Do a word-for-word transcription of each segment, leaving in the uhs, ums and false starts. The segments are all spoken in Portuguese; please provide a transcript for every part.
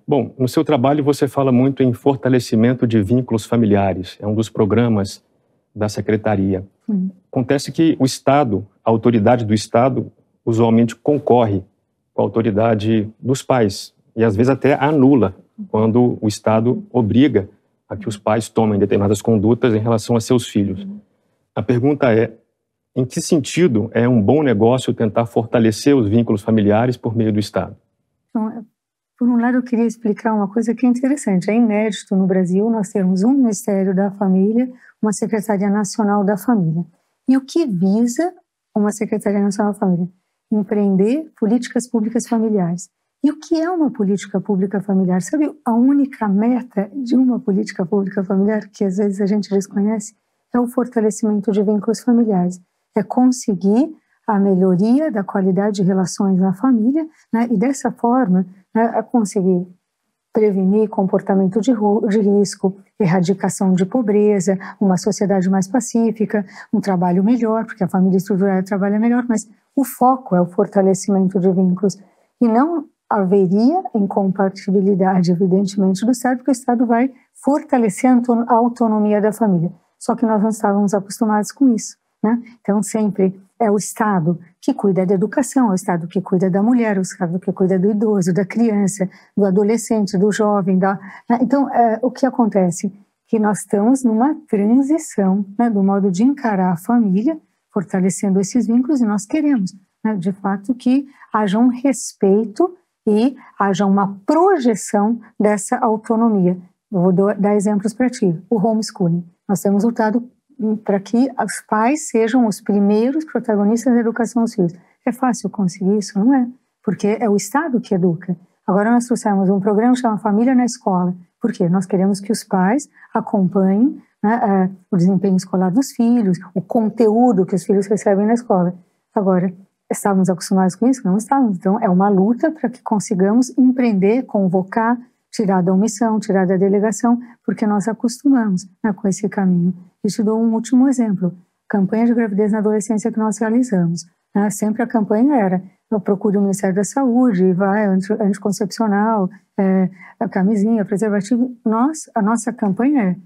Bom, no seu trabalho você fala muito em fortalecimento de vínculos familiares, é um dos programas da Secretaria. Hum. Acontece que o Estado, a autoridade do Estado, usualmente concorre com a autoridade dos pais e às vezes até anula quando o Estado obriga a que os pais tomem determinadas condutas em relação a seus filhos. A pergunta é, em que sentido é um bom negócio tentar fortalecer os vínculos familiares por meio do Estado? Então, por um lado, eu queria explicar uma coisa que é interessante. É inédito no Brasil nós termos um Ministério da Família, uma Secretaria Nacional da Família. E o que visa uma Secretaria Nacional da Família? Empreender políticas públicas familiares. E o que é uma política pública familiar? Sabe, a única meta de uma política pública familiar, que às vezes a gente desconhece, é o fortalecimento de vínculos familiares. É conseguir a melhoria da qualidade de relações na família, né, e dessa forma, né, a conseguir prevenir comportamento de, de risco, erradicação de pobreza, uma sociedade mais pacífica, um trabalho melhor, porque a família estruturada trabalha melhor, mas o foco é o fortalecimento de vínculos. E não haveria incompatibilidade, evidentemente, do Estado, porque o Estado vai fortalecer a autonomia da família. Só que nós não estávamos acostumados com isso, né? Então, sempre é o Estado que cuida da educação, é o Estado que cuida da mulher, é o Estado que cuida do idoso, da criança, do adolescente, do jovem. Da... Então, é, o que acontece? Que nós estamos numa transição, né, do modo de encarar a família, fortalecendo esses vínculos, e nós queremos, né, de fato, que haja um respeito e haja uma projeção dessa autonomia. Eu vou dar exemplos para ti. O homeschooling. Nós temos lutado para que os pais sejam os primeiros protagonistas da educação dos filhos. É fácil conseguir isso? Não é, porque é o Estado que educa. Agora nós trouxemos um programa que chama Família na Escola. Por quê? Nós queremos que os pais acompanhem, né, o desempenho escolar dos filhos, o conteúdo que os filhos recebem na escola. Agora, estávamos acostumados com isso? Não estávamos. Então, é uma luta para que consigamos empreender, convocar, tirar da omissão, tirar da delegação, porque nós acostumamos, né, com esse caminho. E te dou um último exemplo. Campanha de gravidez na adolescência que nós realizamos. Né? Sempre a campanha era, eu procure o Ministério da Saúde, vai, anticoncepcional, é, a camisinha, preservativo. Nós, a nossa campanha é,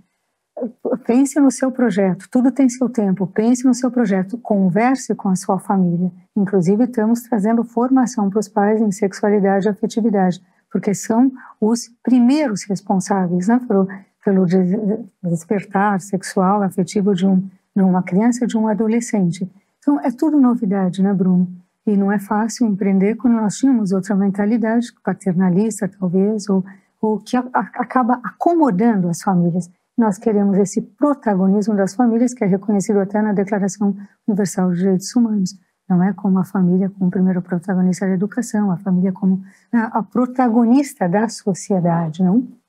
pense no seu projeto, tudo tem seu tempo, pense no seu projeto, converse com a sua família. Inclusive, estamos trazendo formação para os pais em sexualidade e afetividade, porque são os primeiros responsáveis, né, pelo, pelo despertar sexual, afetivo de, um, de uma criança, de um adolescente. Então, é tudo novidade, né, Bruno? E não é fácil empreender quando nós tínhamos outra mentalidade, paternalista, talvez, ou, ou que a, a, acaba acomodando as famílias. Nós queremos esse protagonismo das famílias, que é reconhecido até na Declaração Universal dos Direitos Humanos. Não é como a família como primeiro protagonista da educação, a família como a protagonista da sociedade, não?